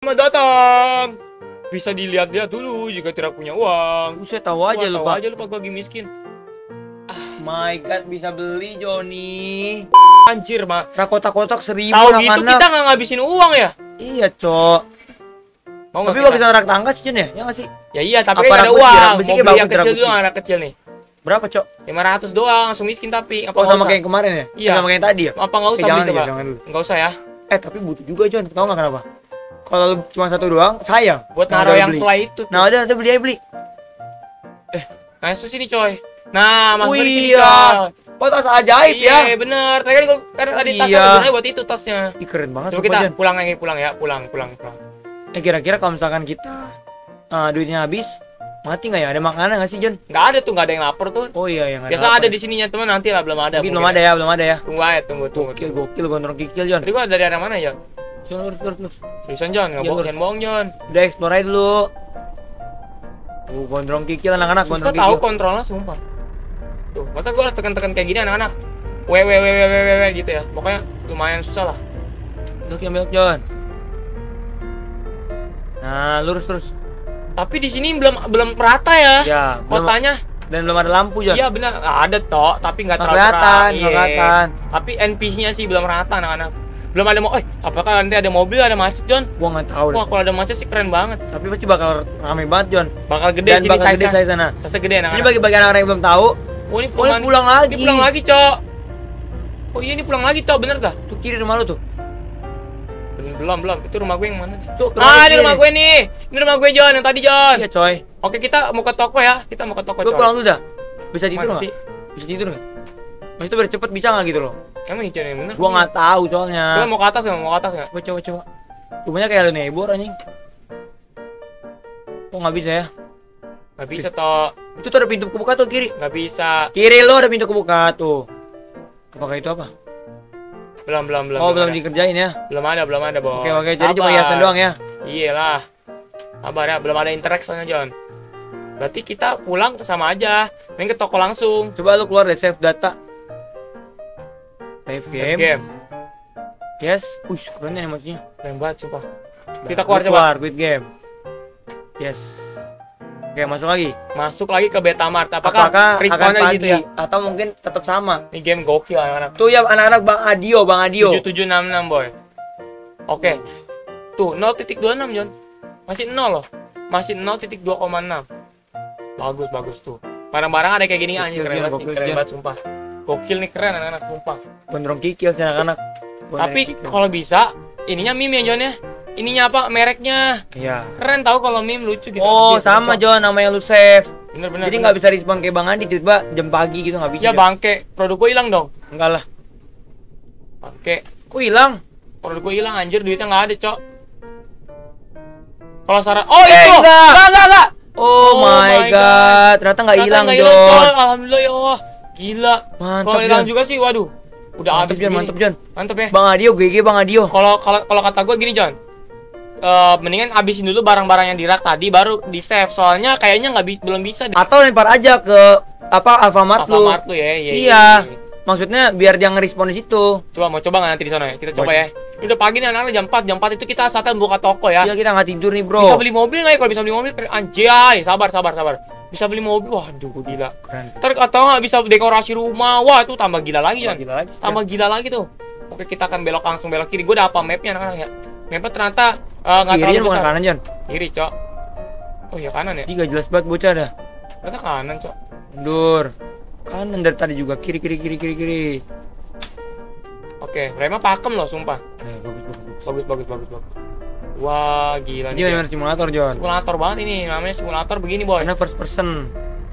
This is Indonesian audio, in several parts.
Selamat datang. Bisa dilihat-lihat dulu jika tidak punya uang. Saya tahu aja lu, Pak. Aja lu Pak, gua lagi miskin. My God, bisa beli Joni. Anjir, Mak. Kotak-kotak 1000 Tahu gitu anak-anak. kita nggak ngabisin uang ya? Iya, Cok. Mau Tapi nggak bagus kita? anak tangga sih, Jon ya? Ya nggak sih? Ya iya, tapi Apa kan ada ragu sih? uang. Ragu Mau sih, kayak beli yang bagus, kecil ragu doang, sih. anak kecil nih. Berapa, Cok? 500 doang, langsung miskin tapi. Apa Oh, nggak sama usah? kayak yang kemarin ya? Iya. Sama kayak yang tadi ya? Apa nggak usah jangan beli coba? ya, jangan dulu. Nggak usah ya. Tapi butuh juga, Jon. Tahu nggak kenapa? Kalau lu cuma satu doang, sayang. Buat Nah, naruh udah yang beli. setelah itu. Nah, udah beli aja beli. Nah, itu sini coy. Nah, Mas Oh, di sini, iya. coy. Oh, tas ajaib ya? Iya, bener. Tadi kan tadi tasnya Iya. gunanya buat itu tasnya. Ih, keren banget Coba sumpah, kita Jon. pulang lagi, pulang ya, pulang. Kira-kira kalau misalkan kita duitnya habis, mati nggak ya? Ada makanan nggak sih, Jon? Nggak ada tuh, nggak ada yang lapar tuh. Oh iya, yang Biasa ada di sininya teman, nanti lah belum ada. Mungkin mungkin belum ada ya, belum ada ya. Tunggu aja, tunggu. Gokil, gondrong kikil, Jon. Tadi gua dari arah mana ya? Lurus. Seriusan Jon, nggak Iya, bohong, lurus. jangan bohong Jon. Udah explore aja dulu. Gondrong kikil anak-anak, Kita gondrong tahu kikil. kontrolnya sumpah. Tuh, masa gua harus tekan-tekan kayak gini anak-anak. W gitu ya. Pokoknya lumayan susah lah. Belok, Jon. Nah, lurus terus. Tapi di sini belum merata ya. Ya, Kotanya. dan belum ada lampu, Jon. Iya benar, ada toh, tapi nggak Nggak terlalu kelihatan, terang. nggak Iya. kelihatan. Tapi NPC-nya sih belum rata anak-anak. Belum ada apakah nanti ada mobil, ada macet, Jon? Gua nggak tahu deh. Wah, kalau ada macet sih keren banget. Tapi pasti bakal rame banget, Jon. Bakal gede Dan sini bakal gede size-nya. saya sana. Size gede Ini anak-anak. bagi anak-anak yang belum tahu, Oh, ini boleh pulang lagi. Ini pulang lagi, Cok. Oh iya, ini pulang lagi, Cok. Bener gak? Tuh kiri rumah lu tuh. Belum. Itu rumah gue yang mana? Cok, Ini rumah gue nih. Ini rumah gue, Jon, yang tadi, Jon. Iya, coy. Oke, kita mau ke toko ya. Kita mau ke toko, Gue Coy. pulang dulu dah. Bisa tidur Mana nggak? sih? Bisa tidur nggak? Mas itu biar cepet bisa nggak gitu loh? Emang Jon yang bener? Gua nggak tahu Coba soalnya. mau ke atas nggak? Mau ke atas nggak? Coba. Rumahnya kayak lu nebor anjing. Kok nggak bisa ya? Nggak bisa, toh. Itu tuh ada pintu kebuka tuh kiri. Nggak bisa. Kiri lo ada pintu kebuka tuh. Apakah itu apa? Belum. Oh belum ada. dikerjain ya? Belum ada, Bos. Oke. Jadi cuma Sabar. hiasan doang ya? Iyalah. Sabar ya, belum ada interaksi soalnya, Jon. Berarti kita pulang sama aja. Main ke toko langsung. Coba lu keluar deh save data. Save Save game. game. Yes. Keren ya emosinya. Keren banget, sumpah. Kita keluar coba. Keluar quit game. Yes. Oke masuk lagi. Masuk lagi ke Betamart. Apakah akan respawnnya di pagi situ ya? atau mungkin tetap sama? Ini game gokil anak-anak. Tuh ya anak-anak Bang Adio. 7766, boy. Oke. Tuh 0.26, Jon. Masih 0 loh. Masih 0.2,6. Bagus tuh. Barang-barang ada kayak gini anjir, Gokil, keren banget, gokil, nih, keren Jon. banget sumpah. Gokil nih, keren anak-anak sumpah. Gondrong kikil sih anak-anak. Tapi kalau bisa ininya meme ya, Jon ya. Ininya apa? Mereknya. Iya. Keren tahu kalau meme lucu gitu. Oh Anjir, sama cocok. Jon namanya lu save. Bener. Jadi nggak bisa respon kayak Bang Andi tiba-tiba jam pagi gitu nggak bisa. Ya Jon. bangke, produk gue hilang dong. Enggak lah. Bangke, Kok hilang? produk gue hilang anjir, duitnya nggak ada, Cok. Kalau saran, oh itu. enggak. Oh Oh, my my god. Ternyata nggak Ternyata hilang nggak Jon. Coy. Alhamdulillah ya Allah. Gila. Mantap, Kalau hilang Jon. juga sih, waduh. Udah Mantap habis Jon, begini. mantap Jon. Mantap ya. Bang Adio, GG Bang Adio. Kalau kata gue gini, Jon. Mendingan abisin dulu barang-barang yang di rak tadi baru di save. Soalnya kayaknya belum bisa di Atau lempar aja ke Alfamart lu. Alfamart tuh ya. Iya. Maksudnya biar dia ngerespon di situ. Coba mau coba nggak nanti di sana ya? Kita coba Boleh. ya. Ini udah pagi nih anak-anak jam 4 itu kita saatnya buka toko ya. Iya, kita nggak tidur nih, Bisa Bro. beli mobil nggak ya? Kalau bisa beli mobil anjay, sabar. Bisa beli mobil, waduh gila. Keren. Ntar atau nggak bisa dekorasi rumah, wah itu tambah gila lagi ya. Gila lagi. Tambah gila lagi tuh. Oke, kita akan langsung belok kiri. Gue udah apa mapnya anak-anak ya? Mapnya ternyata nggak Kirinya terlalu bukan besar. kanan, Jon. Kiri, Cok. Oh iya kanan ya? Jadi nggak jelas banget bocah dah. Ternyata kanan, Cok. Mundur. Kanan dari tadi juga kiri. Oke, remnya pakem loh, sumpah. Bagus. Bagus. Wah, gila Ini nih. benar simulator, Jon. Simulator banget ini, namanya simulator begini, boy. Karena first person.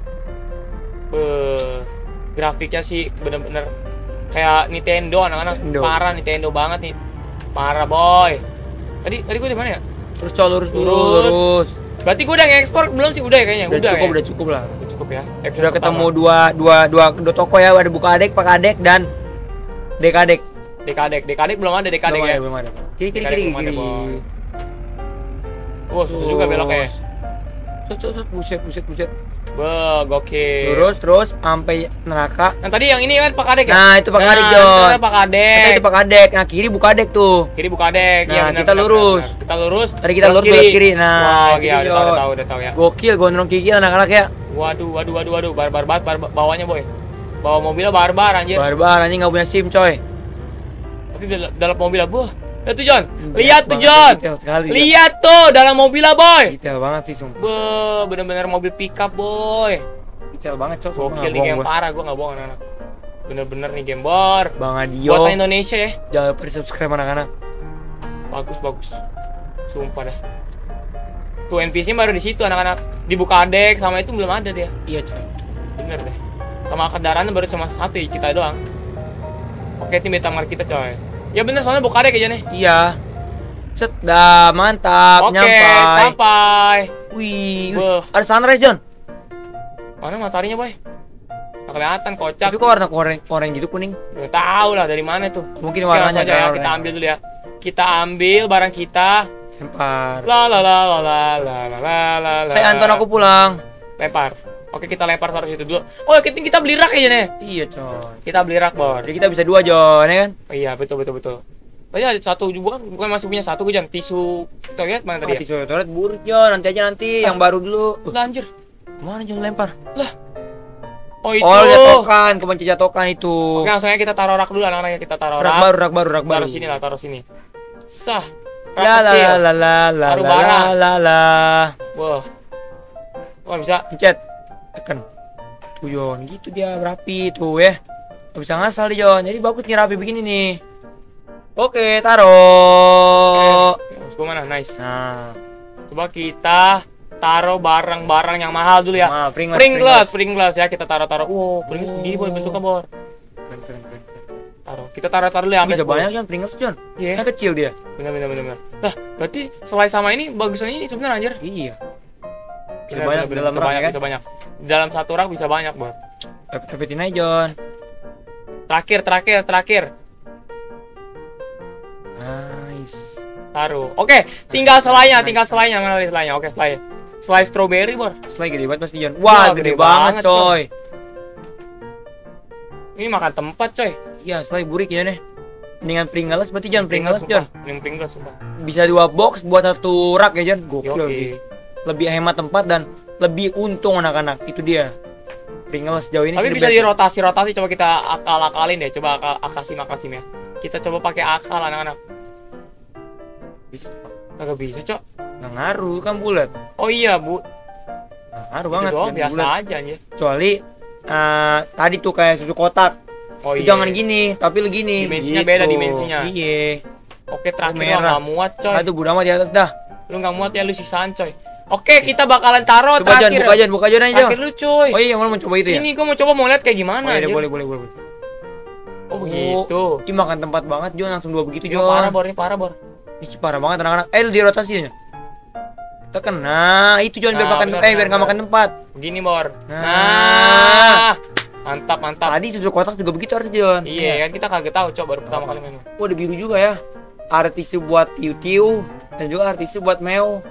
Grafiknya sih bener-bener kayak Nintendo anak-anak. Nintendo. Parah Nintendo banget nih. Parah, boy. Tadi gue di mana ya? Terus lurus. Berarti gue udah nge-ekspor belum sih? Udah ya kayaknya. Udah cukup lah. Udah cukup ya. Sudah ketemu dua toko ya, ada Bukadek, Pakadek dan Dekadek. Dekadek belum ada dekadek ya. Belum ada. Kiri. Dekadek belum ada, boy. Wah, susah juga beloknya. Buset. Wah, gokil. Lurus terus sampai neraka. Nah, tadi yang ini kan Pak Kadek ya? Nah, itu Pak Kadek, Nah, Jon. itu ada Pak Kadek. Kata itu Pak Kadek. Nah, kiri buka dek tuh. Kiri buka dek. Nah, Iya, benar, kita benar, lurus. benar. Kita lurus. Tadi kita belok lurus belok kiri. Nah, Wah, itu iya, Jon. udah tahu ya. Gokil gondrong kikil anak-anak ya. Waduh, barbar banget bawanya, boy. Bawa mobilnya barbar anjir. Barbar anjing nggak punya SIM, coy. Tapi dalam mobilnya, boh. Lihat tuh, Jon. Banyak Lihat tuh, banget, Jon. detail sekali, Jon. Lihat tuh dalam mobilnya, boy. Detail banget sih, sumpah. Boh, bener-bener mobil pickup, boy. Detail banget, coy. Gokil nih game parah, gua nggak bohong anak-anak. Bener-bener nih game bor. Bang Adio. Buatan Indonesia ya. Jangan lupa di subscribe anak-anak. Bagus. Sumpah dah. Tuh NPC baru di situ anak-anak. Dibuka dek sama itu belum ada dia. Iya, coy. Bener deh. Sama kendaraan baru cuma satu kita doang. Oke, tim beta mark kita coy. Ya bener soalnya buka dek aja nih. Iya. Set, dah mantap, Oke, nyampai. sampai. Wih, Beuh. ada sunrise, Jon. Mana mataharinya, boy? Nggak kelihatan, kocak. Tapi kok warna oranye gitu kuning? Nggak tahu lah dari mana tuh. Mungkin Oke, langsung warnanya aja ya, oranye. kita ambil dulu ya. Kita ambil barang kita. Lempar. La. Anton, aku pulang. Lempar. Oke, kita lempar taruh situ dulu. Oh, kita beli rak aja nih. Iya, coy. Kita beli rak, Bor. Jadi kita bisa 2, Jon, ya kan? Oh, iya, betul. Tadi ada satu bukan masih punya satu gue jangan tisu toilet mana tadi ya? Tisu toilet buruk, Jon. Nanti aja yang baru dulu. Lah anjir. Kemana Jon lempar? Oh, itu. Oh, jatokan, kebenci jatokan itu. Oke, langsung aja kita taruh rak dulu anak-anaknya. Kita taruh Rak baru. Taruh sini lah, taruh sini. Sah. Rak La la kecil. la la la Taruh la barang. la la. Wah. Wah, bisa. Pencet. Tekan. Tuh, Jon. Gitu dia berapi tuh ya. Gak bisa ngasal nih, Jon. Jadi bagus nih rapi begini nih. Oke, taruh. Oke, gua mana? Nice. Nah, Coba kita taruh barang-barang yang mahal dulu ya. maaf, Pringles ya, kita taruh. Wow, Pringles begini boy bentuknya, Bor. Keren. Taruh. Kita taruh dulu ya. Bisa banyak, Jon, Pringles, Jon. Iya. Yang kecil dia. Bener. Nah, berarti selai sama ini bagusnya ini sebenarnya anjir. Iya. Bisa Bener, banyak bener, dalam bisa rak ya banyak, kan? bisa banyak. Di dalam satu rak bisa banyak, Bor. Dapetin aja, Jon. Terakhir. Nice. Taruh. Oke, tinggal selainya. Mana selainya? Oke, selai. Selai strawberry, Bor. Selai gede banget pasti, Jon. Wah, gede banget, coy. Ini makan tempat, coy. Iya, selai burik ya nih. Dengan Pringles berarti, Jon. Pringles, Jon. Pringles, sumpah. Bisa 2 box buat satu rak ya, Jon. Gokil. Yoi. Sih. Lebih hemat tempat dan lebih untung anak-anak. Itu dia. Pringles jauh ini Tapi sih bisa the best. dirotasi. Coba kita akal-akalin deh. Coba akasim ya. Kita coba pakai akal anak-anak. Kagak bisa, Cok. Nggak ngaruh, kan bulat. Oh iya, Bu. Nggak ngaruh Itu banget. doang jadi biasa bulat. aja anjir. Kecuali tadi tuh kayak susu kotak. Oh Itu iya. jangan gini, tapi lu gini. Dimensinya beda dimensinya. Iya. Oke, terakhir lu Merah. nggak muat, coy. Itu Buddha mah di atas dah. Lu nggak muat ya lu sisaan, coy. Oke, kita bakalan taruh Coba Jon, terakhir. buka aja aja. Terakhir lu, coy. Oh iya, mau coba itu ya? Ini gua mau coba lihat kayak gimana Oh iya, anjir. boleh. Oh begitu. Ini makan tempat banget, Jon. Langsung 2 begitu, Ini Jon. parah, Bor. Ini sih parah banget anak-anak. Di rotasinya. Tekan. Nah, itu Jon biar Nah, makan benar, biar nggak makan tempat. Begini, Bor. Nah. Mantap. Tadi susu kotak juga begitu harus, Jon. Iya, kan kita kaget tahu, coba baru pertama kali main. Oh, ada biru juga ya. Ada tisu buat tiu-tiu dan juga ada tisu buat meo.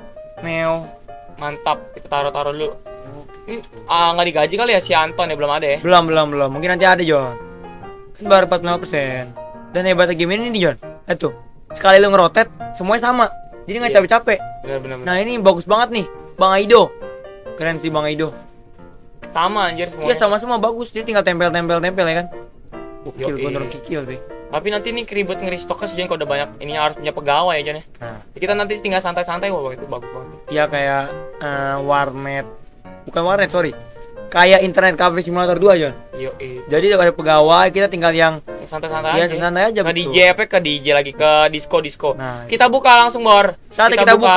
Mantap, kita taruh dulu. Ini nggak digaji kali ya si Anton ya, belum ada ya. Belum. Mungkin nanti ada, Jon. Kan baru 45%. Dan hebatnya game ini nih, Jon. Tuh. Sekali lu ngerotet, semuanya sama. Jadi nggak Iya. capek-capek. Benar. Nah, ini bagus banget nih, Bang Aido. Keren sih Bang Aido. Sama anjir Iya, semuanya. sama bagus. Jadi tinggal tempel ya kan. Gokil, Yoi. gondrong kikil sih. Tapi nanti ini keribet ngeristoknya sih kalau udah banyak ini harus punya pegawai aja nih. Nah, Kita nanti tinggal santai-santai, wah itu bagus banget. ya kayak warnet. Bukan warnet, sorry. Kayak internet cafe simulator 2, Jon. Yoi. Jadi ada pegawai, kita tinggal yang Santai-santai ya aja. santai aja Ke betul. DJ apa ke DJ lagi ke disco. Nah, Kita buka langsung, Bor. saatnya kita buka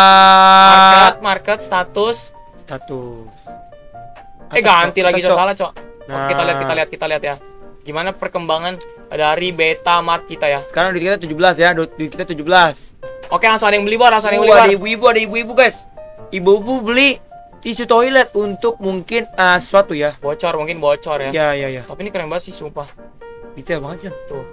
market status. status. Ganti lagi, Cok. Cok. Salah, Cok. Nah. Kita lihat ya. Gimana perkembangan dari beta mart kita ya. Sekarang duit kita 17 ya, duit kita 17. Oke, langsung ada yang beli, Bor. Ada ibu-ibu guys. Ibu-ibu beli tisu toilet untuk mungkin sesuatu ya. Mungkin bocor ya. Ya. Tapi ini keren banget sih, sumpah. Detail banget, Jon. Tuh.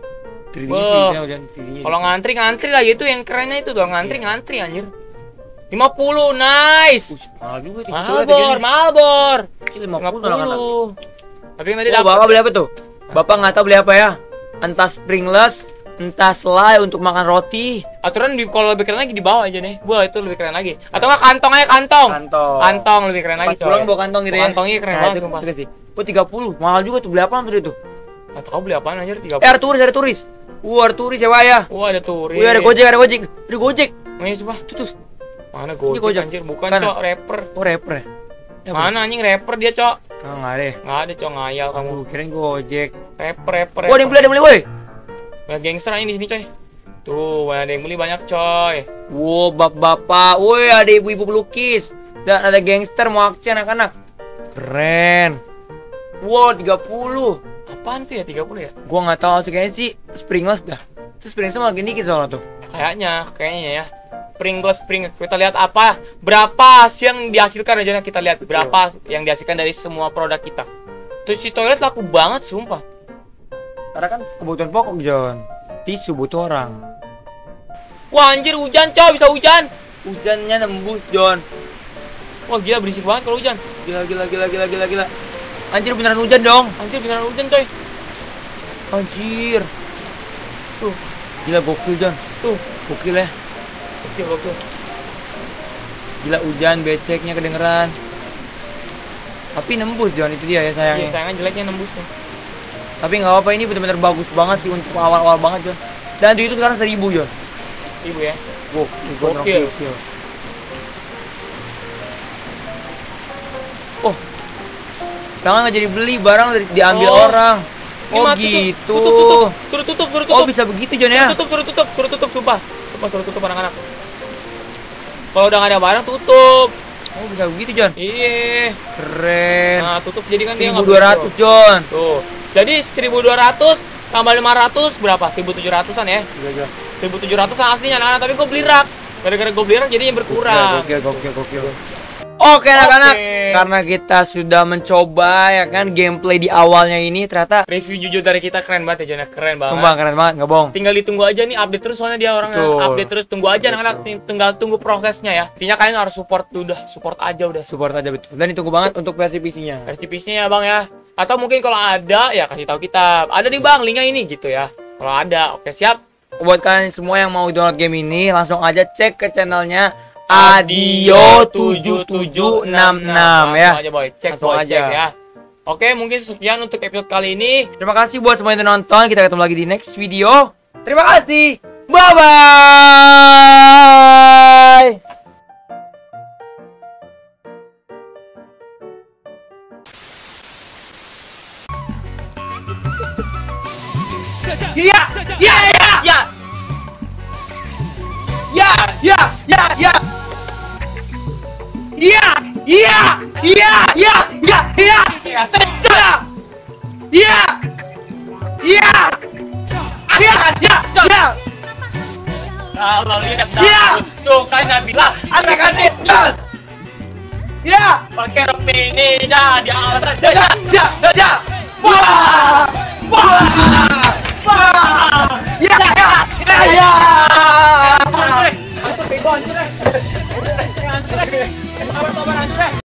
3D Wah. detail, Jon. 3D. Kalau ngantri lah itu yang kerennya itu doang ngantri anjir. 50, nice. Mahal juga tiket Mahal bor. Kecil 50 anak-anak. Tapi yang tadi Oh, Bapak beli apa tuh? Bapak nggak tahu beli apa ya? Entah springless, entah selai untuk makan roti. Aturan kalau lebih keren lagi di bawah aja nih. Wah, itu lebih keren lagi. Atau enggak kantong aja kantong. Kantong lebih keren lagi, Pas pulang bawa kantong gitu ya. Kantongnya keren Nah, banget itu sumpah. sih. Oh, 30. Mahal juga tuh, beli apaan tuh itu? Atau kau beli apaan aja 30. Ada turis. Ada turis ya, Pak ya. Wah, ada turis. Wih, ada Gojek. Ada Gojek. Ini coba. Tuh. Mana Ini Gojek Gojek. anjir? Bukan, Mana? Cok, rapper. Oh, rapper ya? Ya, Mana anjing rapper dia, Cok? Enggak deh. Nggak ada, Cok, ngayal kamu. Kirain Gojek. Rapper. Oh, ada yang beli, woi. Banyak gangster ini di sini, coy. Tuh, ada yang beli banyak, coy. Wow, bapak-bapak. Woi, ada ibu-ibu pelukis. Dan ada gangster mau aksi anak-anak. Keren. Wow, 30. Apaan tuh ya 30 ya? Gua nggak tahu sih, kayaknya sih springless dah. Terus springless makin dikit soalnya tuh. Kayaknya ya. Pringles. Kita lihat apa? Berapa sih yang dihasilkan aja, kita lihat berapa yang dihasilkan dari semua produk kita. Terus si toilet laku banget, sumpah. Karena kan kebutuhan pokok, John. Tisu butuh orang. Wah, anjir hujan, coy, bisa hujan. Hujannya nembus, John. Wah, gila berisik banget kalau hujan. Gila. Anjir beneran hujan dong. Anjir beneran hujan, coy. Anjir. Tuh, Gila gokil, John. tuh. Gokil ya. Oke. Gila hujan, beceknya kedengeran. Tapi nembus, John, itu dia ya Iya, sayangnya. sayangnya jeleknya nembusnya. Tapi nggak apa-apa, ini benar-benar bagus banget sih untuk awal-awal banget, John. Dan itu sekarang 1000, John. Ibu ya. Gokil. Oh, jangan nggak jadi beli barang diambil Oh. orang. Ini Oh mati tuh. gitu. Tutup. Suruh tutup. Oh bisa begitu, John ya? Suruh tutup, sumpah. Suruh tutup anak-anak. Kalau udah nggak ada barang, tutup. Oh bisa begitu, John? Iya. Keren. Nah, tutup jadi kan dia nggak 1200, begitu. John. Tuh. Jadi 1200 tambah 500 berapa? 1700-an ya. 1700-an aslinya anak-anak, tapi gue beli rak. Gara-gara gue beli rak jadinya berkurang. Gokil. Oke anak-anak, Oke. karena kita sudah mencoba ya kan gameplay di awalnya ini, ternyata Review jujur dari kita keren banget ya, Jona. Keren banget. sumpah keren banget, nggak bohong. Tinggal ditunggu aja nih, update terus soalnya dia orangnya. Betul. Update terus, tunggu aja anak-anak, tinggal tunggu prosesnya ya. Intinya kalian harus support aja udah. Support aja betul. Dan ditunggu banget untuk versi PC-nya. Versi PC-nya ya, Bang ya. Atau mungkin kalau ada ya kasih tahu kita. Ada nih, Bang, linknya ini gitu ya. Kalau ada, oke siap. Buat kalian semua yang mau download game ini, langsung aja cek ke channelnya Adio7766 ya. Langsung aja, boy. Cek, Langsung boy, aja. cek ya. Oke, mungkin sekian untuk episode kali ini. Terima kasih buat semua yang udah nonton. Kita ketemu lagi di next video. Terima kasih. Bye bye. Ya. Kalau lihat tuh kan bilang ada kasih gas. Ya, pakai rok ini dah di atas. Ya. Wah.